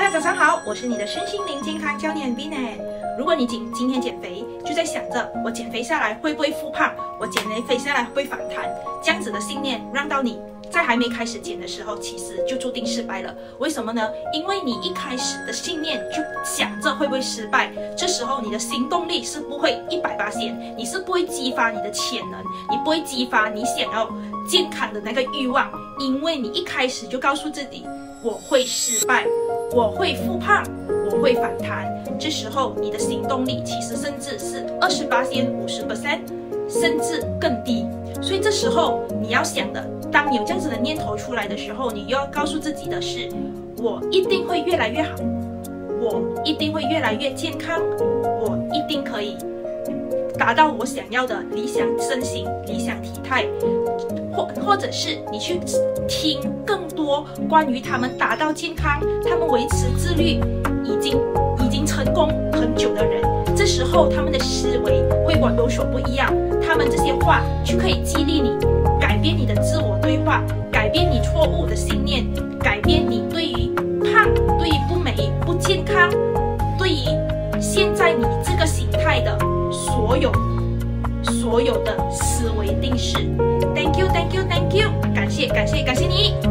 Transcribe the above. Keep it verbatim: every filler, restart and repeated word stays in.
家早上好，我是你的身心灵健康教练 Binet。如果你今今天减肥，就在想着我减肥下来会不会复胖，我减肥下来会不会反弹，这样子的信念让到你在还没开始减的时候，其实就注定失败了。为什么呢？因为你一开始的信念就想着会不会失败，这时候你的行动力是不会一百八十，你是不会激发你的潜能，你不会激发你想要健康的那个欲望，因为你一开始就告诉自己我会失败，我会复胖，我会反弹。这时候你的行动力其实甚至是二十八、五十 percent， 甚至更低。所以这时候你要想的，当你有这样子的念头出来的时候，你又要告诉自己的是，我一定会越来越好，我一定会越来越健康，我一定可以达到我想要的理想身形、理想体态，或或者是你去听更多关于他们达到健康、他们维持自律已经已经成功很久的人，这时候他们的思维会有所不一样，他们这些话就可以激励你，改变你的自我对话，改变你错误的信念，改变你对于胖、对于不美、不健康、对于现在你这个形态的所有所有的思维定式。 Thank you, thank you, thank you， 感谢感谢感谢你。